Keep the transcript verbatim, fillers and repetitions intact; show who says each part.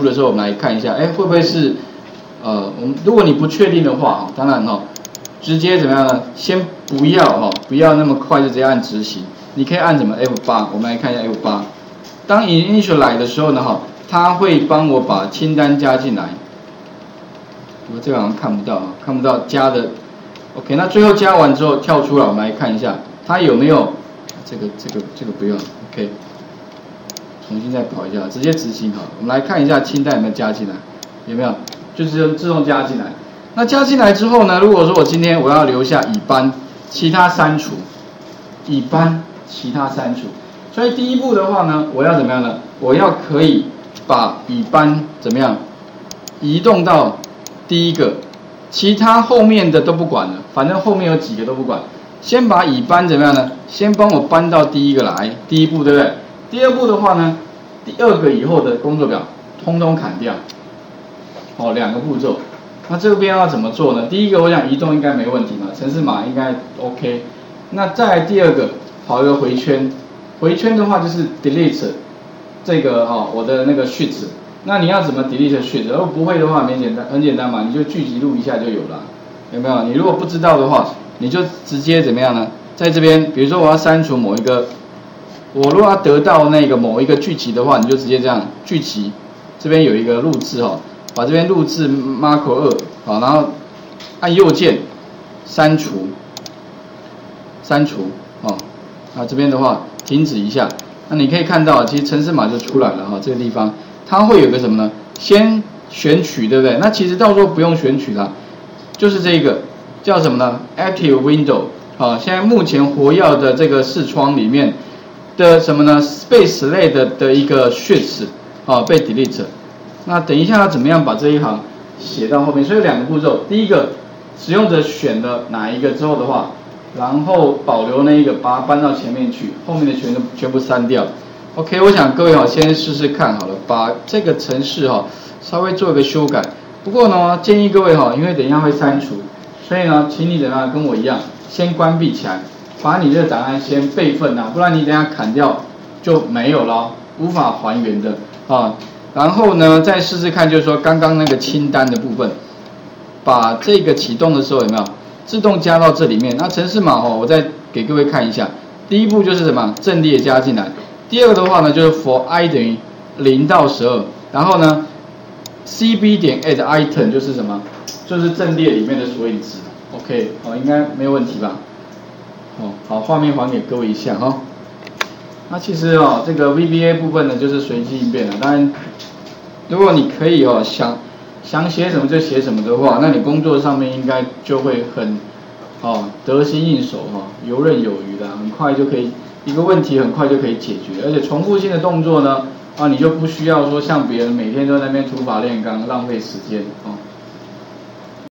Speaker 1: 的时候，我们来看一下，哎，会不会是呃，我们如果你不确定的话，当然哈，直接怎么样呢？先不要哈，不要那么快就直接按执行，你可以按什么 F 八， 我们来看一下 F 八。当 initial 来的时候呢，哈，它会帮我把清单加进来。我这个好像看不到啊，看不到加的。OK， 那最后加完之后跳出来，我们来看一下，它有没有这个这个这个不用 OK， 重新再跑一下，直接执行好。我们来看一下清单有没有加进来，有没有？就是自动加进来。那加进来之后呢，如果说我今天我要留下乙班，其他删除，乙班其他删除。所以第一步的话呢，我要怎么样呢？我要可以把乙班怎么样移动到第一个，其他后面的都不管了，反正后面有几个都不管。先把乙班怎么样呢？先帮我搬到第一个来，第一步对不对？第二步的话呢，第二个以后的工作表通通砍掉。哦，两个步骤。那这边要怎么做呢？第一个我想移动应该没问题嘛，程式码应该 OK。那再来第二个跑一个回圈。回圈的话就是 delete 这个哈、哦、我的那个 sheet， 那你要怎么 delete sheet？ 如果不会的话，很简单，很简单嘛，你就聚集录一下就有了，有没有？你如果不知道的话，你就直接怎么样呢？在这边，比如说我要删除某一个，我如果要得到那个某一个剧集的话，你就直接这样剧集，这边有一个录制哈、哦，把这边录制 Macro 二好，然后按右键删除，删除哦，那这边的话。停止一下，那你可以看到，其实程式码就出来了哈，这个地方它会有个什么呢？先选取，对不对？那其实到时候不用选取啦，就是这个叫什么呢 ？Active Window 啊，现在目前活跃的这个视窗里面的什么呢 ？Space 类的的一个 sheets 啊被 delete。那等一下要怎么样把这一行写到后面？所以有两个步骤，第一个使用者选了哪一个之后的话。然后保留那一个，把它搬到前面去，后面的全都全部删掉。OK， 我想各位哈，先试试看好了，把这个程式哈稍微做一个修改。不过呢，建议各位哈，因为等一下会删除，所以呢，请你怎么样跟我一样，先关闭起来，把你这个档案先备份啊，不然你等一下砍掉就没有了，无法还原的啊。然后呢，再试试看，就是说刚刚那个清单的部分，把这个启动的时候有没有？自动加到这里面，那程式码哦，我再给各位看一下。第一步就是什么？阵列加进来。第二个的话呢，就是 for i 等于零到十二，然后呢 ，cb 点 add item 就是什么？就是阵列里面的索引值。OK， 哦，应该没有问题吧？哦，好，画面还给各位一下哈、哦。那其实哦，这个 V B A 部分呢，就是随机应变的。当然，如果你可以哦想。想写什么就写什么的话，那你工作上面应该就会很，哦，得心应手哈、哦，游刃有余的，很快就可以一个问题很快就可以解决，而且重复性的动作呢，啊，你就不需要说像别人每天都在那边土法炼钢，浪费时间哦。